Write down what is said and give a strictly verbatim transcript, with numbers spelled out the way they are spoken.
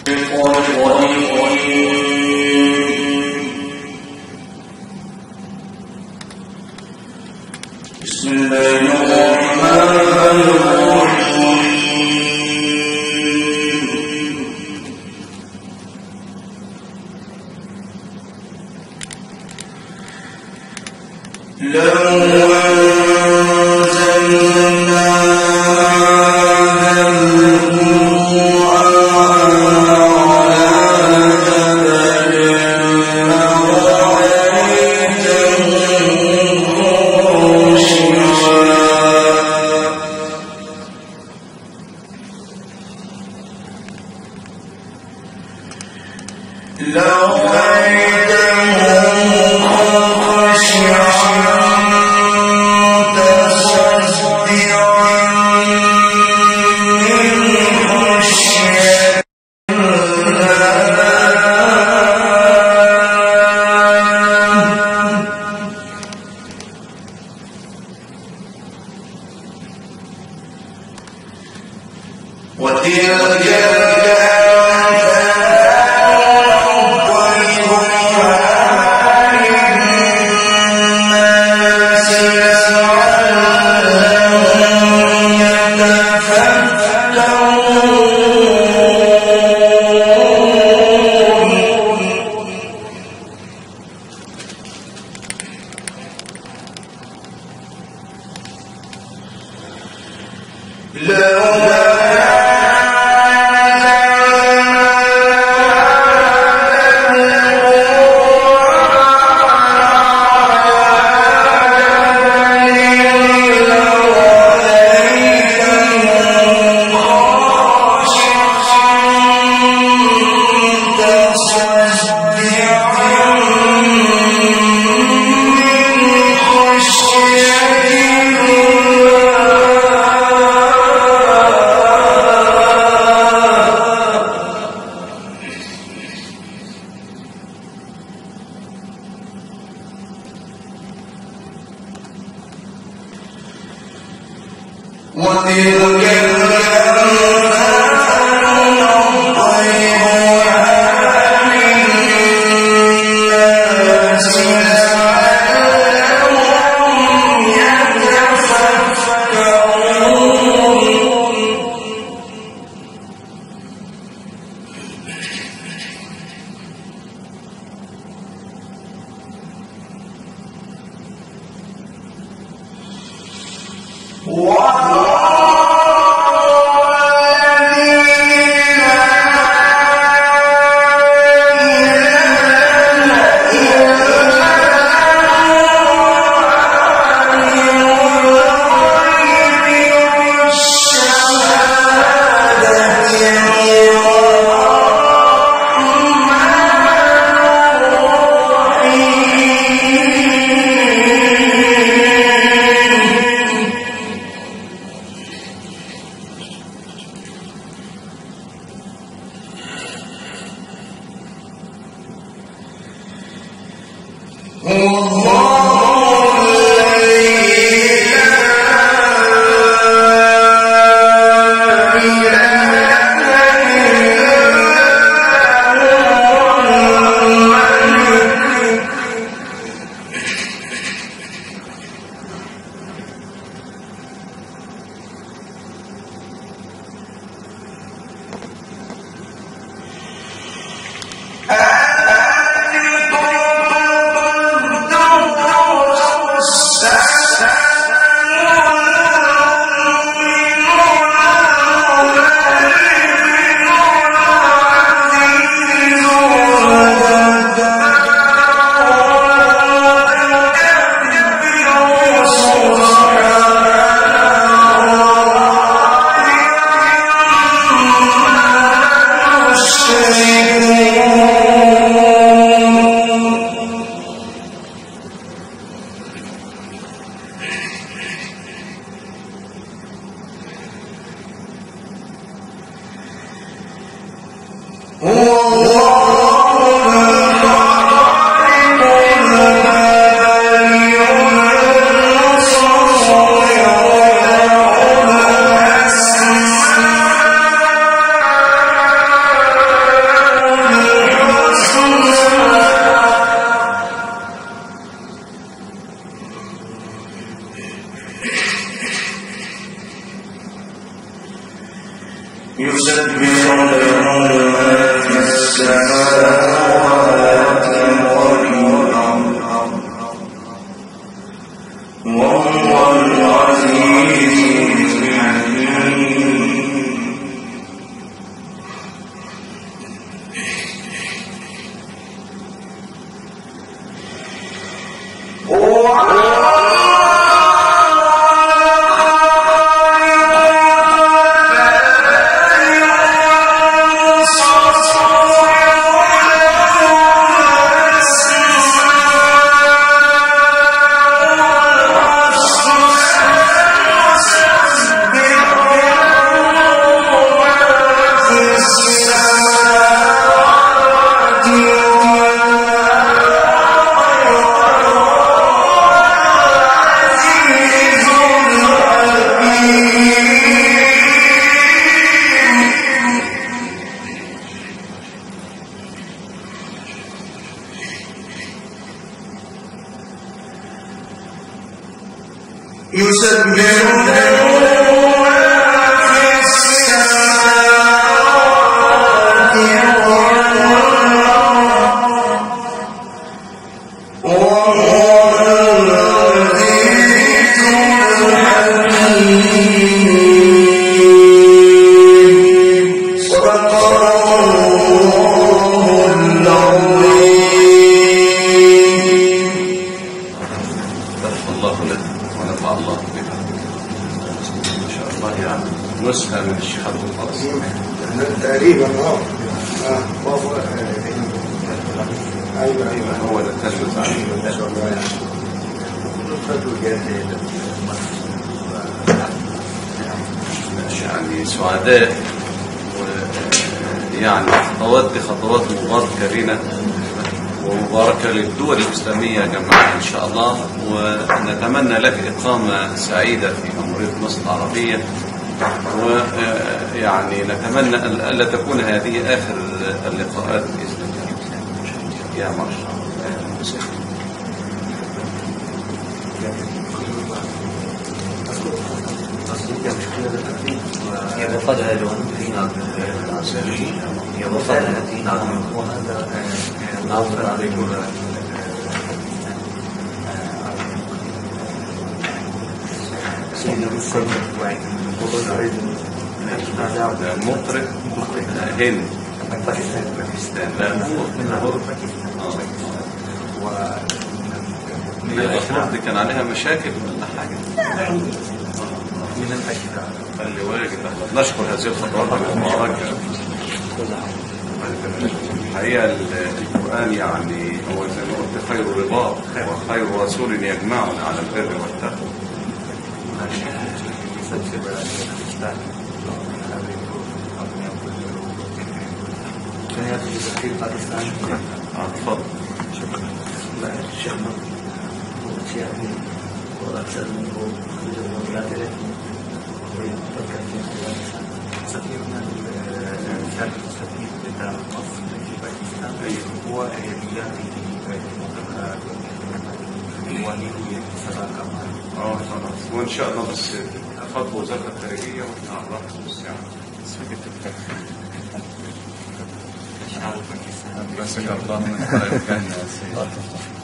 أنتم يعني سعداء، ويعني خطوات دي خطوات مباركة لنا ومباركة للدول الإسلامية جميعا إن شاء الله. ونتمنى لك إقامة سعيدة في جمهورية مصر العربية، ويعني نتمنى ألا تكون هذه آخر اللقاءات بإذن الله. يا مرحبا. يبقى الوان يبقى التي نعلم وهذا ناظر عليكم سيدنا هذا مطرب هند من باكستان باكستان لا من باكستان من الأطراف دي كان عليها مشاكل ولا حاجة من الأشياء اللي واجد. نشكر هذه الخطوات المباركة. الحقيقة القرآن يعني هو زي ما قلت خير رباط وخير رسول يجمعنا على البر والتقوى. اتفضل. شكرا. وأكثر منه ولاده سفيرنا الثالث السفير بتاع مصر في باكستان هو ياتي واليه صداقه معه. اه خلاص، وان شاء الله بس خطوه وزاره الخارجيه ونعرفها بالساعه. شعب باكستان بس الله من الجنه.